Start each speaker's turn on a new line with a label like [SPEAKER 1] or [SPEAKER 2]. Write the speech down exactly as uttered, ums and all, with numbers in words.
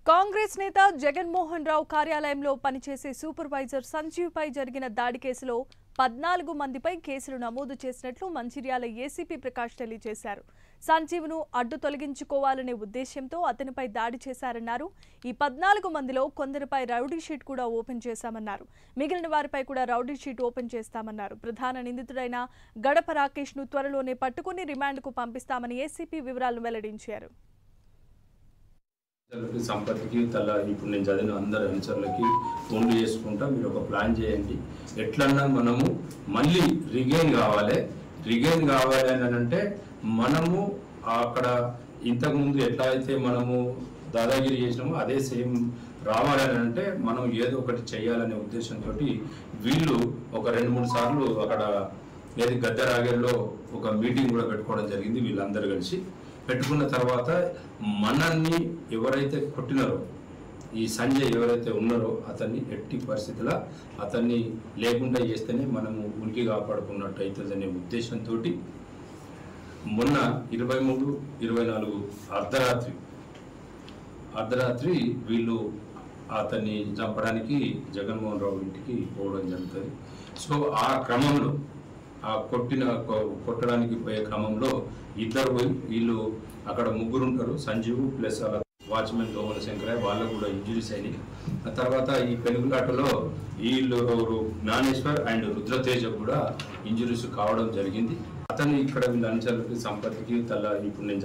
[SPEAKER 1] కాంగ్రెస్ నేత జగన్మోహన్ రావు కార్యాలయంలో పనిచేసే సూపర్వైజర్ సంజీవ్ పై జరిగిన దాడి కేసులో పద్నాలుగు మందిపై కేసులు నమోదు చేసినట్లు మంచిర్యాల ఏసీపీ ప్రకాష్ తెలియజేశారు. సంజీవ్ను అడ్డు తొలగించుకోవాలనే ఉద్దేశంతో అతనిపై దాడి చేశారన్నారు. ఈ పద్నాలుగు మందిలో కొందరిపై రౌడీ షీట్ కూడా ఓపెన్ చేశామన్నారు. మిగిలిన వారిపై కూడా రౌడీ షీట్ ఓపెన్ చేస్తామన్నారు. ప్రధాన నిందితుడైన గడప రాకేష్ ను త్వరలోనే పట్టుకుని రిమాండ్కు పంపిస్తామని ఏసీపీ వివరాలను వెల్లడించారు.
[SPEAKER 2] సంపత్తికి తల ఇప్పుడు నేను చదివిన అందరి అనుచరులకి ఫోన్లు చేసుకుంటా మీరు ఒక ప్లాన్ చేయండి, ఎట్లన్నా మనము మళ్ళీ రిగైన్ కావాలి రిగైన్ కావాలి అని అంటే మనము అక్కడ ఇంతకుముందు ఎట్లా అయితే మనము దాదాగిరి చేసినామో అదే సేమ్ రావాలని అంటే మనం ఏదో ఒకటి చేయాలనే ఉద్దేశంతో వీళ్ళు ఒక రెండు మూడు సార్లు అక్కడ ఏది గద్దెరాగేల్లో ఒక మీటింగ్ కూడా పెట్టుకోవడం జరిగింది. వీళ్ళందరూ కలిసి పెట్టుకున్న తర్వాత మనల్ని ఎవరైతే కొట్టినారో ఈ సంజయ్ ఎవరైతే ఉన్నారో అతన్ని ఎట్టి పరిస్థితుల్లో అతన్ని లేకుండా చేస్తేనే మనము ఉనికి కాపాడుకున్నట్టు అవుతుందనే ఉద్దేశంతో మొన్న ఇరవై మూడు ఇరవై నాలుగు అర్ధరాత్రి అర్ధరాత్రి వీళ్ళు అతన్ని చంపడానికి జగన్మోహన్ రావు ఇంటికి పోవడం జరుగుతుంది. సో ఆ క్రమంలో ఆ కొట్టిన కొట్టడానికి పోయే క్రమంలో ఇద్దరు పోయి వీళ్ళు అక్కడ ముగ్గురు ఉంటారు, సంజీవ్ ప్లస్ వాచ్మెన్ దోమల శంకరయ్య, వాళ్ళకు కూడా ఇంజురీస్ అయినాయి. ఆ తర్వాత ఈ పెనుగులాటలో వీళ్ళు జ్ఞానేశ్వర్ అండ్ రుద్రతేజ కూడా ఇంజురీస్ కావడం జరిగింది. అతను ఇక్కడ వీళ్ళ అనుచరులకి సంపత్తికి తల ఇప్పుడు నేను